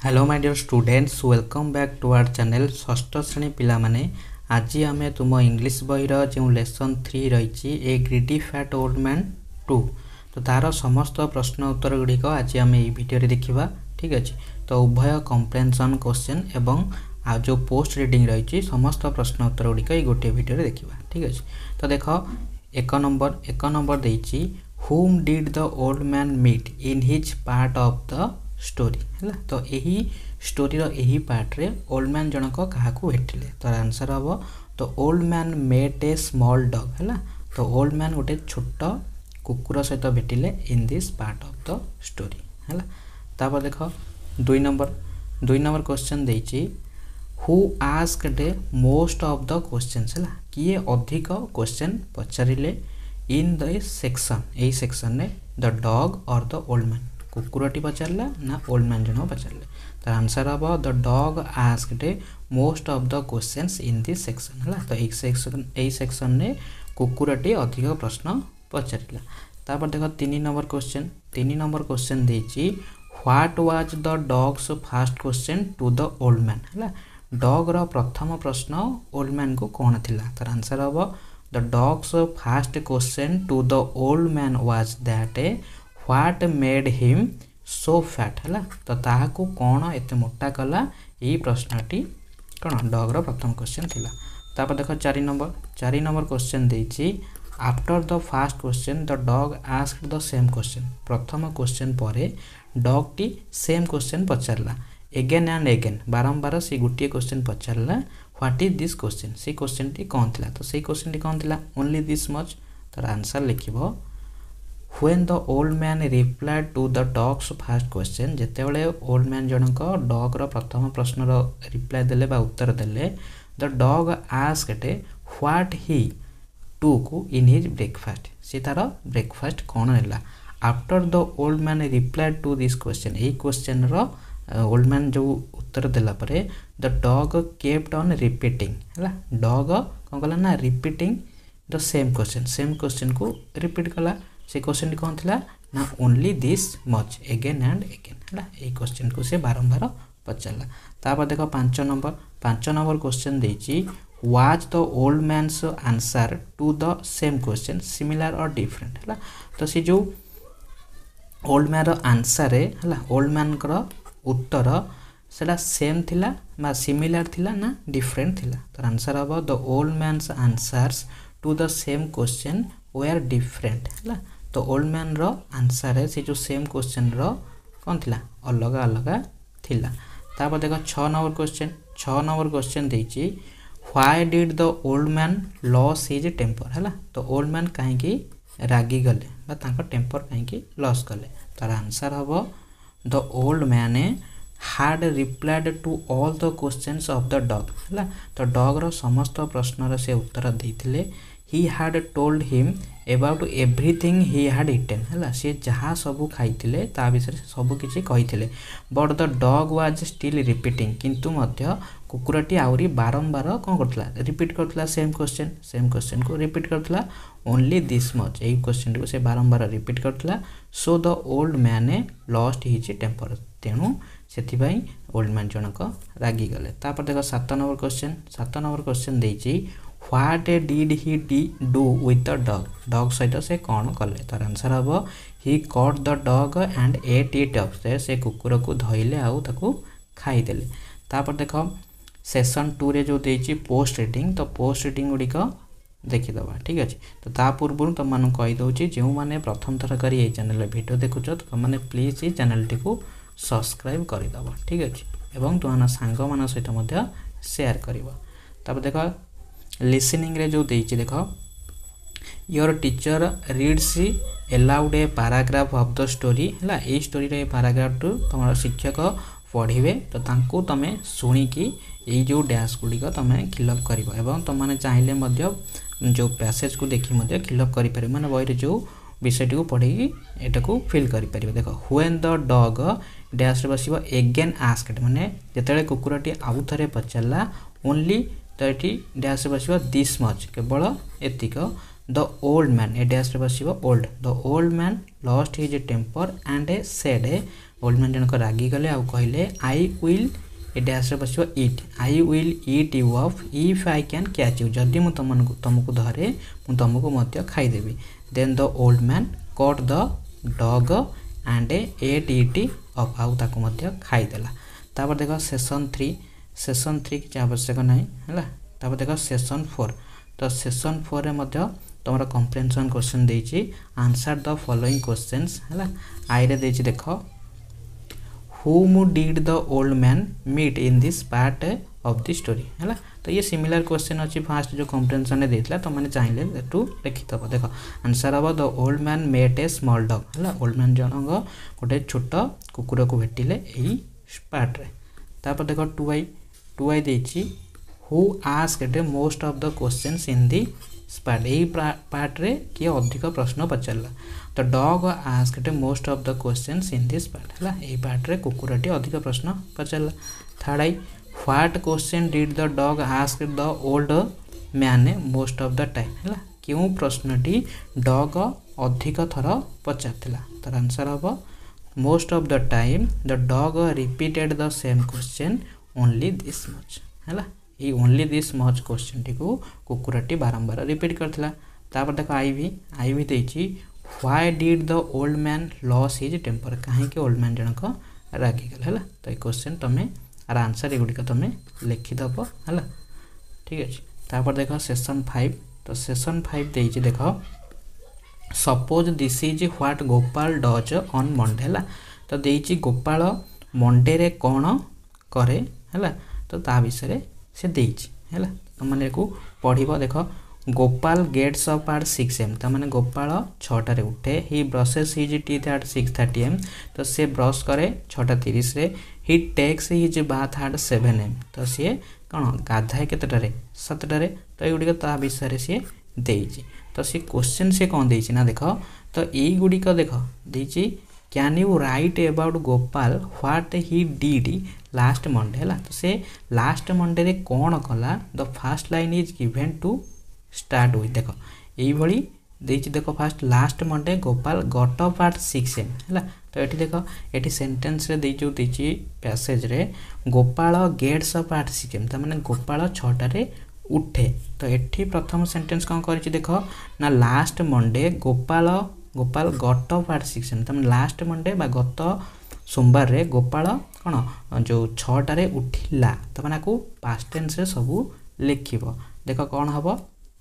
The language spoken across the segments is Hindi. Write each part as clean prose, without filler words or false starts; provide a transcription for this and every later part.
Hello my dear students welcome back to our channel षष्ठ श्रेणी पिला माने आज आम तुम इंग्लिश बही जो लेसन 3 रही a greedy fat old man 2 तो तार समस्त प्रश्न उत्तर गुड़िक आज आम ये भिडियो देखा ठीक अच्छे। तो उभय कम्प्रेhension क्वेश्चन एवं आ जो पोस्ट रीडिंग रही समस्त प्रश्न उत्तर गुड़िक ये गोटे भिडियो देखा ठीक अच्छे। तो देख एक नंबर देती whom did the old man meet in his part of the story है तो यही स्टोरी यही पार्ट रे ओल्ड मैन जनक क्या भेटिले तो आंसर हम तो old man met a small dog है तो ओल्ड मैन गोटे छोट कुकुर सहित भेटिले in this part of the story है। तापर देख दुई नंबर क्वेश्चन देछि who asked most of the questions है किए अधिक क्वेश्चन पचारिले इन द सेक्शन ए सेक्शन ने द डॉग और द ओल्ड मैन कुकुरटी पचारा ना ओल्ड मैन जन पचारे तो आंसर हम the dog asked most of the questions in this section है तो यही सेक्शन ने कुकुरटी अधिक प्रश्न पचारा। तापर देख 3 नंबर क्वेश्चन देछि what was the dog's first question to the old man है डॉग रो प्रथम प्रश्न ओल्ड मैन को कौन थिला तो आंसर हम the dog's first question to the old man was that what made him so fat है तो ताकू कौन एत मोटा कला यही प्रश्नटी कौन डॉग रो प्रथम क्वेश्चन थिला। तापर देख 4 नंबर क्वेश्चन देछि after the first question the dog asked the same question प्रथम क्वेश्चन परे डॉग टी सेम क्वेश्चन पचारला एगेन एंड एगेन बारंबार से गोटे क्वेश्चन पचारला व्हाट इज दिस क्वेश्चन से क्वेश्चन टी कौन थिला तो से क्वेश्चन टी कौन थिला ओनली दिस मच तो आंसर लिखिबो When the old man replied to the dog's first question जेतेबेले ओल्ड मैन जनक डॉग रो प्रथम प्रश्न रो रिप्लाई देले बा उत्तर देले the dog asked what he took in his breakfast से तार ब्रेकफास्ट कौन है after the old man replied to this question यही क्वेश्चन रो ओल्ड मैन जो उत्तर देला परे the dog kept on repeating है डॉग कौन कला ना रिपीटिंग द सेम क्वेश्चन को रिपीट कला से क्वेश्चन कौन थिला ना only this much again and again है ये क्वेश्चन को से बारंबार पचारा। तापर देख 5 नंबर क्वेश्चन देछि was the old man's answer to the same question similar और डिफरेंट है तो से जो ओल्ड मैन रो आंसर है ओल्ड मैन रो उत्तर सेटा सेम थिला ना सिमिलर थिला ना डिफरेंट थिला तो आंसर हम the old man's answers to the same question were different है तो ओल्ड मैन रो आंसर है से जो सेम क्वेश्चन रो कौन थिला अलग अलग थिला। तापर देख 6 नंबर क्वेश्चन देछि why did the old man lose his temper है तो ओल्ड मैन कहीं रागी गले बा तांको टेम्पर कहीं लॉस कले तार आंसर हम the old man had replied to all the questions of the dog है तो डॉग रो समस्त प्रश्न से उत्तर देथिले he had told him about everything he had eaten है सी जहाँ सबू खाई ता विषय सब किसी कही but the dog was still repeating किंतु मध्य कुकुरटी आहरी बारंबार कौन करथला रिपीट करथला सेम क्वेश्चन को रिपीट करथला ओनली दिस मच यही क्वेश्चन को से बारंबार रिपीट करथला so the old man lost his temper तेणु से ओल्ड मैन जनक रागी गले। तापर देख 7 नंबर क्वेश्चन देछि what did he do with the dog dog सहित से कौन कले तार आंसर हम he caught the dog and ate it up से कुकुर को धइले आउ ताकू खाईदेले। तापर देख सेशन 2 रे जो देछि पोस्ट रीडिंग तो पोस्ट रीडिंग गुड़िक देखीदबा ठीक अच्छे। तो ता पूर्व तुम कही दूसरी जो मैंने प्रथम थर कर चैनल वीडियो देखुच तो मैंने प्लीज ये चैनल टी को सब्सक्राइब करदब ठीक अच्छे एवं तुम सांग मान सहित शेयर कर। तब देख लिसनिंग रे जो देछि देख your teacher reads aloud a paragraph of the story है ये स्टोरी रे पैराग्राफ टू तुम शिक्षक पढ़े तो तांको तमें शुणिकी ये जो डैश गुड़िक तुम फिलअप कर तुमने चाहिए जो पैसेज को देखी फिलअप कर मैंने बही जो विषय को पढ़ी एटा को फिल कर देख व्हेन द डॉग डैश रे बसिबो एगेन आस्क्ड माने जेतेले कुकुरटी आउ थरे पचारला ओनली तो ये डैश बस दिस मच केवल एतिक the old man a dash बस old the old man lost his temper and said old man जनक रागी गले आउ कहले आई विल ए डैश रे बसिबो eat I will eat you up if I can catch you जदि मु तुमको धरे मु तुमको मध्य खाइदेवी then the old man caught the dog and ate it up आउ ताको मध्य खाइदेला। तापर देख सेशन 3 किसी आवश्यक ना है। तापर देख सेशन 4 तो सेशन 4 रे मध्य तुम कम्प्रेhension क्वेश्चन देछि आंसर द फॉलोइंग क्वेश्चंस है। आई रे देछि देख whom did the old man meet in this part of the story है। तो ये सिमिलर क्वेश्चन अच्छी फास्ट जो कम्प्रेhension ने देथिला तो माने चाहिए टू लिखि दबो। देख आंसर हम the old man met a small dog है। ओल्ड मैन जनक गोटे छोट कुकुर को भेटिले एही पार्ट रे। तापर देख 2i देछि who asked most of the questions in the part एही पार्ट रे किए अधिक प्रश्न पचारला तो dog asked most of the questions in this part है। एही पार्ट रे कुकुरटी अधिक प्रश्न पचारला। Third I what question did the dog asked the old man most of the time है। क्यों प्रश्नटी डॉग अधिक थर पचारथिला तर आंसर हम most of the time the dog repeated the same question only this much है। ये ओनली दिस मच क्वेश्चन टी को कुकुरटी बारंबार रिपीट करथिला। तापर देख आई देछि why did the old man lose his temper कहीं ओल्ड मैन जनक रागी गला है। तो ये क्वेश्चन तुम आर आंसर एगुड़िक तुम लिखिदेव है। ठीक अच्छे। तापर देख सेशन 5 तो सेशन 5 देछि देख suppose this is what Gopal does on Monday है। तो देछि गोपाल मंडे रे कौन करे है तो ता विषय से देछि है। तो माने को पढ़िबो देख Gopal gets up at 6 am तो माने गोपाल 6 उठे he brushes his teeth at 6:30 am तो से ब्रश करे 6:30 रे he takes his bath at 7 am तो सी कौन गाधाए केतटारे 7टारे तो युड़िक ता विषय सी देछि। तो सी क्वेश्चन से कौन देछि ना देख तो यही गुड़िक देख देछि can you write about Gopal what he did last Monday है। तो से लास्ट मंडे रे कौन कला the first line is given to start with देख यही देछि देख first last Monday Gopal got up at 6 am है। तो ये देख ये सेंटेंस रे जो देछि पैसेज रे Gopal gets up at 6 am तो माने गोपाल 6टारे उठे। तो ये प्रथम सेंटेंस कौन कर देख ना last Monday Gopal got up at 6 am तो लास्ट मंडे बा गत सोमवार रे गोपाल कौन जो 6टारे उठिला तो माने को पास्ट टेंस रे सब लिखिबो। देख कौन हम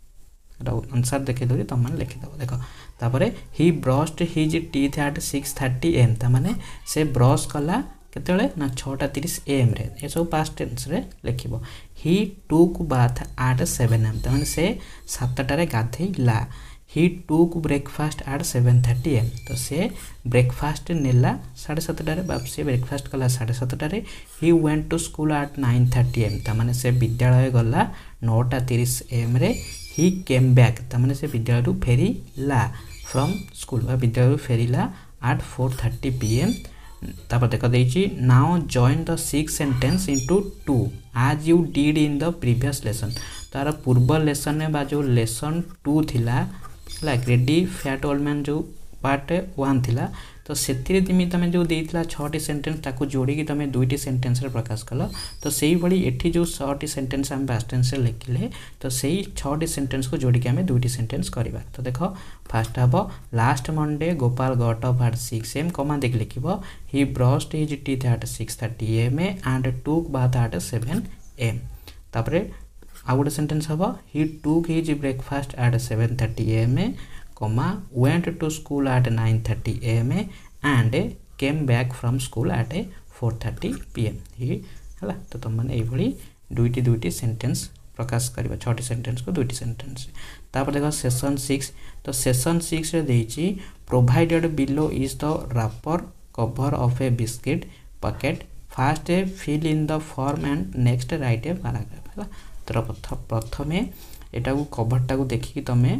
आंसर देखे दूरी तुम मैंने लिखिदेव। देख तापर he brushed his teeth at 6:30 am तो माने से ब्रश कला केतेले ना 6:30 am रे ये सब पास्ट टेंस रे लिखिबो। He took bath at 7 am तो माने से 7टारे गाधेइला। He took breakfast at 7:30 am तो से ब्रेकफास्ट नेला 7:30 बाप से ब्रेकफास्ट कला 7:30 he went to school at 9:30 am तो माने से विद्यालय गला 9:30 am रे ही केम बैक तो माने से विद्यालय फेरिला फ्रॉम स्कूल विद्यालय फेरिला एट 4:30 PM। तापर देख देछि now join the 6 sentence into 2 as you did in the previous lesson. तार पूर्व लेसन में बा जो लेसन 2 थिला ग्रेडी फैट ओल्ड मैन जो पार्ट 1 थिला तो से तुम जो देइथिला 6टी सेंटेंस ताको जोड़ी कि तुम 2टी सेंटेंस रे प्रकाश कल। तो सेही भली एठी जो 6टी सेंटेंस हम पास्ट टेंस रे लिखिले तो सेही 6टी सेंटेंस को जोड़ी कि हम 2टी सेंटेंस करबा। तो देखो फास्ट हबो last Monday Gopal got up at 6 am comma देख लिखिबो he brushed his teeth at 6:30 am and took bath at 7 am। तापरे आ गोटे सेंटेंस हबो he took his breakfast at 7:30 am comma went to school at 9:30 am and came back from school at 4:30 PM ही हला। तो तुम माने एई भली दुईटी सेंटेंस प्रकाश करिबा 6टी सेंटेंस को 2टी सेंटेंस। तापर देखो सेशन 6 तो सेशन 6 रे देछि provided below is the wrapper cover of a biscuit packet first fill in the form and next write a paragraph हला। तो प्रथमे एटा को कवर टा को देखि कि तमे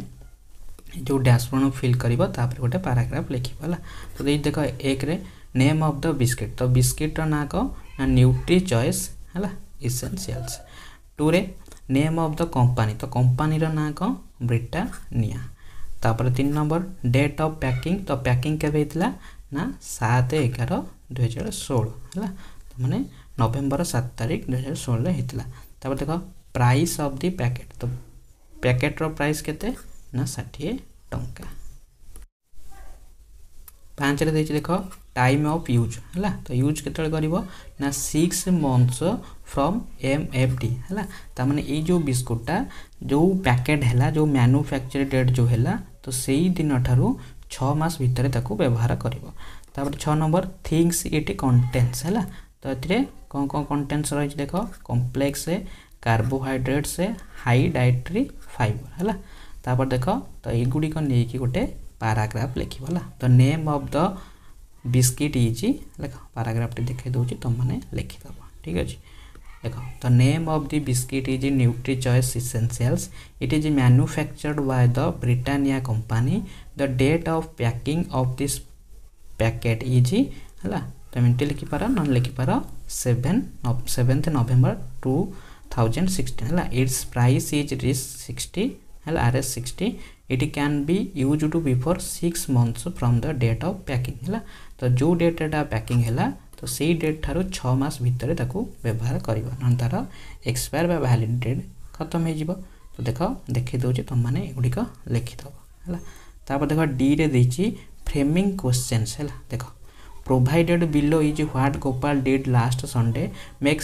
जो डैशबोर्ड फिल करिबो तापर गोटे पैराग्राफ लिखिबला। तो देख एक रे नेम ऑफ द बिस्किट तो बिस्किट ना को न्यूट्री चॉइस हला एसेंशियल्स। 2 रे नेम ऑफ द कंपनी तो कंपनी रो ना को ब्रिटानिया। तापर 3 नंबर डेट ऑफ पैकिंग तो पैकिंग केबे हितला ना 7/11/2016 है मैंने नवेम्बर 7 तारिख 2016 होता। तापर देख प्राइस ऑफ दी पैकेट तो पैकेट रो प्राइस केते ना 60 टंका। 5 रे देछि देख टाइम ऑफ यूज है तो यूज केतले करिवो ना 6 मंथ्स फ्रॉम MFD है ता माने ए जो बिस्कुटा जो पैकेट है जो मैन्युफैक्चर डेट जो है तो सही दिन ठारू 6 मास भितर ताकू व्यवहार करिवो। तापर 6 नंबर थिंग्स इट कंटेन्स है तो एथिरे कौन कौन कंटेन्स रही देख complex carbohydrates high dietary fibre है। तापर देख तो एगुड़िक नहीं कि गोटे पैराग्राफ लिखा तो name of the biscuit is देख पैराग्राफ देखे दूसरी तुम मैंने लिखिदेव ठीक अच्छे। देख the name of the biscuit is Nutri Choice essentials it is manufactured by the Britannia company the date of packing of this packet is है तो एमती लिखिपार न लिखिपार 7 नवेम्बर 2016 है। इट्स प्राइस इज रिच 60 है RS 60 it can be use to before 6 months from the date of packing है तो जो डेट पैकिंग है तो से डेट ठारू 6 मास भितर ताकू व्यवहार कर तार एक्सपायर बा वैलिड डेट खत्म हो तो देख देखी दूसरी तुम मैंने एगुड़िक लिखिदेव है। तापर देख डी रे देछि फ्रेमिंग क्वेश्चंस है देख provided below is what Gopal did last Sunday make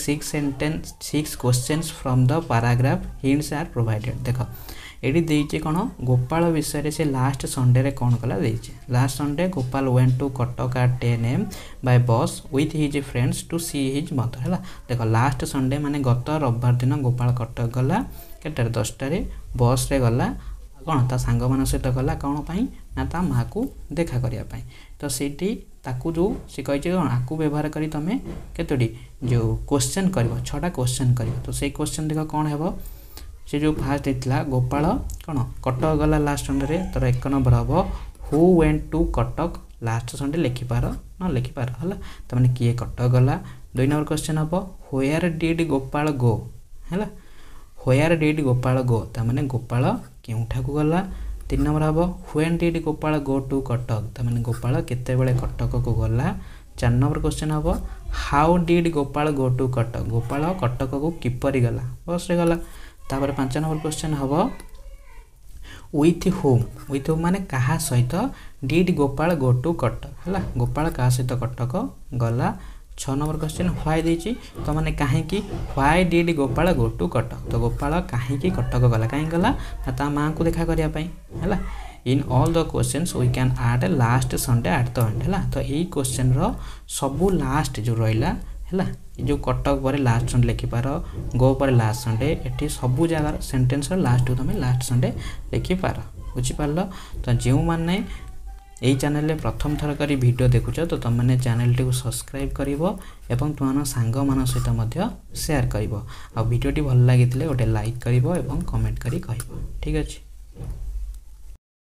6 questions from the paragraph hints are provided. देख ये देखे कौन गोपाल विषय से लास्ट संडे रे कौन कला देखे last Sunday Gopal went to Cuttack at 10 AM by bus with his friends to see his mother है। देख लास्ट संडे माने गत रविवार दिन गोपाल कटक गला केटार 10टारे बस रे गला कौन ता सांग मान सहित गला कौन पाई ना ता माँ को देखा करने पाई तो सीटी ताकू जो सी कही कौन आपको व्यवहार करी तुम केतोटी जो क्वेश्चन कर 6टा क्वेश्चन कर तो से क्वेश्चन देख कौन है से जो फास्ट होता गोपाल कौन कटक गला लास्ट संडे तर 1 नंबर हम who went to Cuttack last Sunday लिखिपार न लिखिपार है तो मैंने किए कटक गला। 2 नंबर क्वेश्चन हम व्हेयर डिड गोपाल गो है व्हेयर डिड गोपाल गो तो मैंने गोपाल केउठा को गला। 3 नंबर हम when did Gopal go to Cuttack तो मैंने गोपाल केते बेले कटक को गला। 4 नंबर क्वेश्चन हम how did Gopal go to Cuttack Gopal Cuttack को किपरि गला बस रे गला। तापर 5 नंबर क्वेश्चन हम विथ होम माने कहा सहित did Gopal go to Cuttack है गोपाल क्या सहित कटक गला। 6 नंबर क्वेश्चन व्हाई देछि तो माने कहीं why did Gopal go to Cuttack तो गोपाल कहीं कटक गला कहीं गला ता माँ को देखा करने है। In all the questions we can add last Sunday at the end है तो यही क्वेश्चन रो सबू लास्ट जो रहा है जो कटक पर लास्ट संडे लिखिपार गो पर लास्ट संडे एटी सबू जगार सेंटेंस लास्ट को तुम लास्ट संडे लिखिपार बुझीपार। तो जो मैंने यही चैनल प्रथम थर कर वीडियो देखुच तो तुम मैंने चैनल टी सब्सक्राइब कर तुम सांग मान सहित शेयर कर वीडियो भल लगी गोटे लाइक कर कमेंट करी ठीक अच्छे।